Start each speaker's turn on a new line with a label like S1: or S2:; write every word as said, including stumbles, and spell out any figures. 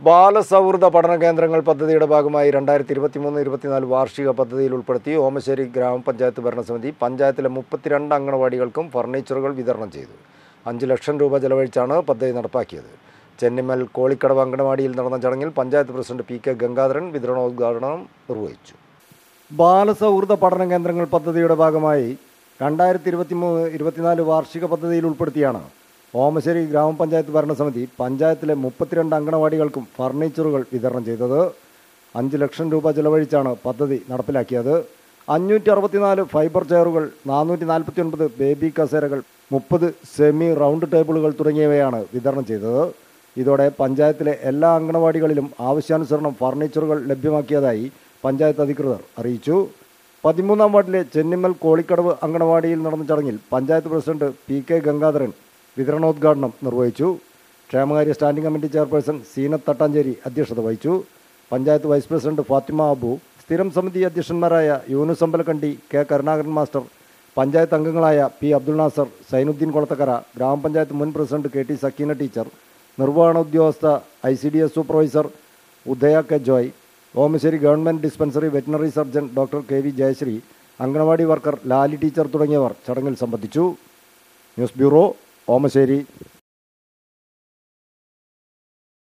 S1: ബാലസൗഹൃദ പഠന കേന്ദ്രങ്ങൾ പദ്ധതിയുടെ ഭാഗമായി രണ്ടായിരത്തി ഇരുപത്തി മൂന്ന് ഇരുപത്തിനാല് വാർഷിക പദ്ധതിയിൽ ഉൾപ്പെടുത്തി ഓമശ്ശേരി ഗ്രാമപഞ്ചായത്ത് ഭരണസമിതി പഞ്ചായത്തിലെ മുപ്പത്തിരണ്ട് അംഗനവാടികൾക്കും ഫർണിച്ചറുകൾ വിതരണം ചെയ്തു. അഞ്ച് ലക്ഷം രൂപ ചെലവഴിച്ചാണ് പദ്ധതി നടപ്പാക്കിയത്. ചെന്നിമൽ കോളിക്കടവ് അംഗനവാടിയിൽ നടന്ന ചടങ്ങിൽ panchayat president P K Gangadharan വിതരണോദ്ഘാടനം നിർവഹിച്ചു. ബാലസൗഹൃദ പഠന കേന്ദ്രങ്ങൾ പദ്ധതിയുടെ ഭാഗമായി രണ്ടായിരത്തി ഇരുപത്തി മൂന്ന് ഇരുപത്തിനാല് വാർഷിക പദ്ധതിയിൽ ഉൾപ്പെടുത്തിയാണ് ഓമശ്ശേരി ഗ്രാമപഞ്ചായത്ത് ഭരണസമിതി പഞ്ചായത്തിലെ മുപ്പത്തിരണ്ട് അംഗനവാടികൾക്കും ഫർണിച്ചറുകൾ വിതരണം ചെയ്തത്. അഞ്ച് ലക്ഷം രൂപ ചെലവഴിച്ചാണ് പദ്ധതി നടപ്പിലാക്കിയത്. അഞ്ഞൂറ്റി അറുപത്തിനാല് ഫൈബർ ചെയറുകൾ, നാനൂറ്റി നാൽപ്പത്തി ഒൻപത് ബേബി കസേരകൾ, മുപ്പത് സെമി റൗണ്ട് ടേബിളുകൾ തുടങ്ങിയവയാണ് വിതരണം ചെയ്തത്. ഇതോടെ പഞ്ചായത്തിലെ എല്ലാ അംഗനവാടികളിലും ആവശ്യാനുസരണം ഫർണിച്ചറുകൾ ലഭ്യമാക്കിയതായി പഞ്ചായത്ത് അധികൃതർ അറിയിച്ചു. പതിമൂന്നാം വാർഡിലെ ചെന്നിമൽ കോളിക്കടവ് അംഗനവാടിയിൽ നടന്ന ചടങ്ങിൽ panchayat president P K Gangadharan വിതരണോദ്ഘാടനം നിർവഹിച്ചു. ക്ഷേമകാര്യ standing committee chairperson Seenath Thattancheri അധ്യക്ഷത വഹിച്ചു. പഞ്ചായത്ത് വൈസ് പ്രസിഡന്റ് ഫാത്തിമ അബു, സ്ഥിരം സമിതി അധ്യക്ഷന്മാരായ യൂനുസ് അമ്പലക്കണ്ടി, കെ കരുണാകരൻ മാസ്റ്റർ, പഞ്ചായത്ത് അംഗങ്ങളായ പി അബ്ദുൾ നാസർ, സൈനുദ്ദീൻ കൊളത്തക്കര, ഗ്രാമപഞ്ചായത്ത് മുൻ president K T Sakeena teacher, നിർവഹണ ഉദ്യോഗസ്ഥ I C D S supervisor Udaya K Joy, Omassery government dispensary veterinary surgeon doctor K V Jayasree, anganwadi worker Lali teacher തുടങ്ങിയവർ ചടങ്ങിൽ സംബന്ധിച്ചു. News bureau, Omassery.